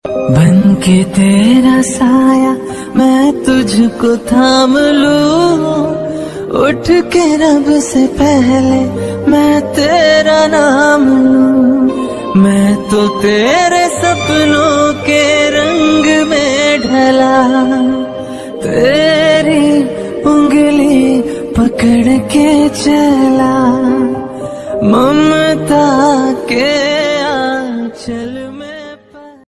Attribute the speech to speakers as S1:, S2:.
S1: बन के तेरा साया मैं तुझको थाम लूं, उठ के रब से पहले मैं तेरा नाम लूं। मैं तो तेरे सपनों के रंग में ढला, तेरी उंगली पकड़ के चला, ममता के